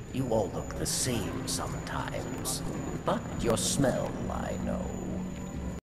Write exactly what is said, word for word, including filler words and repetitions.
You all look the same sometimes, but your smell